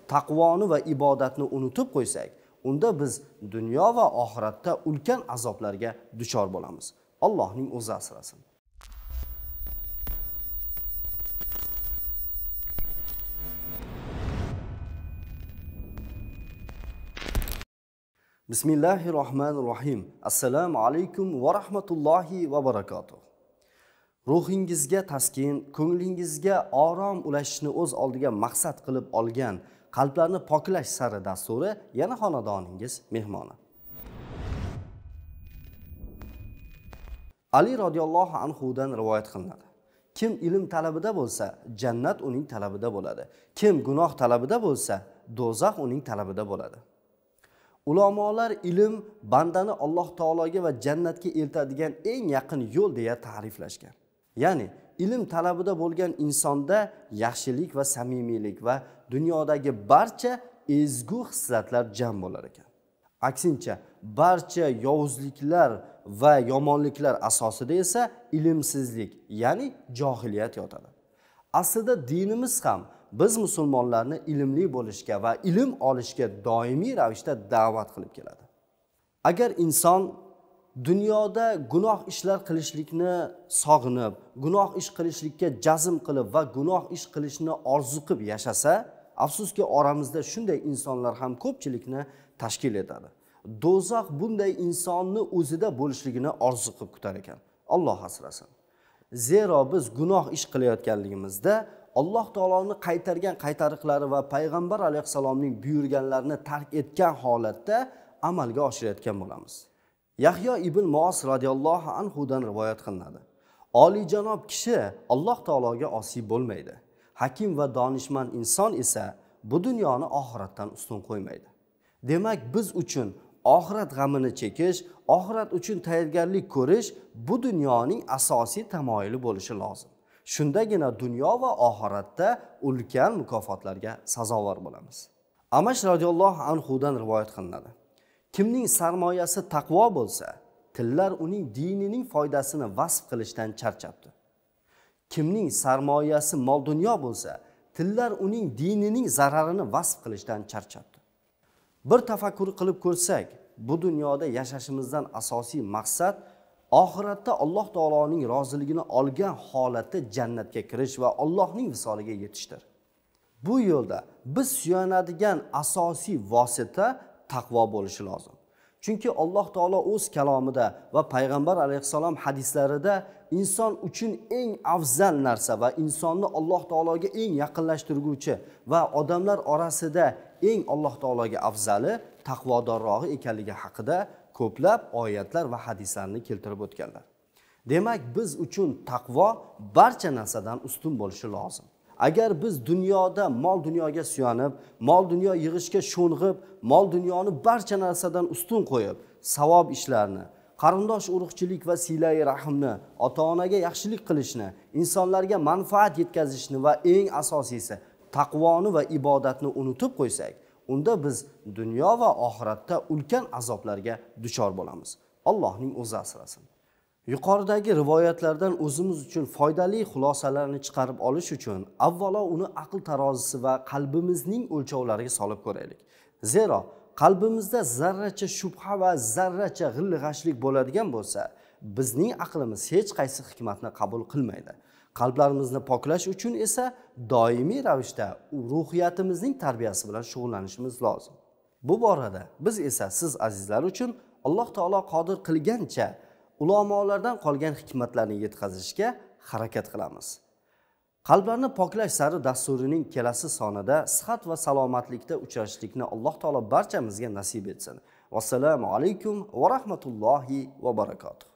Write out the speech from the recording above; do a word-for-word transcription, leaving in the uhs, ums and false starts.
taqvoni va ibodatni unutib qo'ysak, unda biz dunyo va oxiratda ulkan azoblarga duchor bo'lamiz. Allohning o'zi asrasin. Bismillahirrohmanirrohim. Assalomu alaykum va rahmatullohi va barakatuh. Ruhingizga taskin, ko'nglingizga orom ulashishni o'z oldiga maqsad qilib olgan qalblarni poklash sari dasturi yana xonadoningiz mehmoni. Ali radhiyallohu anhu dan rivoyat qilinadi. Kim ilm talabida bo'lsa, jannat uning talabida bo'ladi. Kim gunoh talabida bo'lsa, do'zax uning talabida bo'ladi. Ulamolar ilm bandani Alloh taologa va jannatga eltadigan eng yaqin yo'l deya ta'riflashgan. Ya'ni ilm talabida bo'lgan insonda yaxshilik va samimiylik va dunyodagi barcha ezgu hislatlar jam bo'lar ekan. Aksincha, barcha yovuzliklar va yomonliklar asosida esa ilmsizlik, ya'ni johiliyat yotadi. Aslida dinimiz ham biz musulmonlarni ilmli bo'lishga va ilm olishga doimiy ravishda da'vat qilib keladi. Agar inson dunyoda gunoh ishlar qilishlikni sog'inib, gunoh ish qilishlikka jazm qilib va gunoh ish qilishni orzu qilib yashasa, afsuski oramizda shunday insonlar ham ko'pchilikni tashkil etadi. Do'zax bunday insonni o'zida bo'lishligini orzu qilib kutar ekan. Alloh asrasin. Zero biz gunoh ish qilayotganligimizda Alloh taoloning qaytargan qaytariqlari va payg'ambar alayhisalomning buyurganlarini tark etgan holatda amalga oshirayotgan bo'lamiz. Yahyo ibn Muos radhiyallohu anhu dan rivoyat qilinadi. Oliyjanob kishi Alloh taologa osiy bo'lmaydi. Hakim va donishmand inson esa bu dunyoni oxiratdan ustun qo'ymaydi. Demak, biz uchun oxirat g'amini chekish, oxirat uchun tayyorgarlik ko'rish bu dunyoning asosiy tamoyili bo'lishi lozim. Shundagina dunyo va oxiratda ulkan mukofotlarga sazovor bo'lamiz. Amash radhiyallohu anhu dan rivoyat qilinadi. Kimning sarmoyasi taqvo bo'lsa, tillar uning dinining foydasini vasf qilishdan charchabdi. Kimning sarmoyasi mol dunyo bo'lsa, tillar uning dinining zararini vasf qilishdan charchabdi. Bir tafakkur qilib ko'rsak, bu dunyoda yashashimizdan asosiy maqsad oxiratda Alloh taoloning roziligini olgan holatda jannatga kirish va Allohning visoliga yetishdir. Bu yo'lda biz suyanadigan asosiy vosita taqvo bo'lishi lozim. Chunki Alloh taolo o'z kalomida va payg'ambar alayhisalom hadislarida inson uchun eng afzal narsa va insonni Alloh taologa eng yaqinlashtiruvchi va odamlar orasida eng Alloh taologa afzali taqvodorrog'i ekanligi haqida ko'plab oyatlar va hadislarni keltirib o'tganlar. Demak, biz uchun taqvo barcha narsadan ustun bo'lishi lozim. Agar biz dunyoda mol dunyoga suyanib, mol dunyo yig'ishga sho'ng'ib, mol dunyoni barcha narsadan ustun qo'yib, savob ishlarni, qarindosh urug'chilik va silai rahmni, ota-onaga yaxshilik qilishni, insonlarga manfaat yetkazishni va eng asosiysi taqvoni va ibodatni unutib qo'ysak, unda biz dunyo va oxiratda ulkan azoblarga duchor bo'lamiz. Allohning o'zi asrasin. Yuqoridagi rivoyatlardan o'zimiz uchun foydali xulosalarni chiqarib olish uchun avvalo uni aql tarozisi va qalbimizning o'lchovlariga solib ko'raylik. Zero qalbimizda zarracha shubha va zarracha g'ilg'ashlik bo'ladigan bo'lsa, bizning aqlimiz hech qaysi hikmatni qabul qilmaydi. Qalblarimizni poklash uchun esa doimiy ravishda ruhiyatimizning tarbiyasi bilan shug'ullanishimiz lozim. Bu borada biz esa siz azizlar uchun Alloh taolo qodir qilgancha ulamolardan qolgan hikmatlarni yetkazishga harakat qilamiz. Qalblarni poklash sari dasturining kelasi sonida sihat va salomatlikda uchrashishlikni Alloh taolo barchamizga nasib etsin. Vassalomu alaykum va rahmatullohi va barakatuh.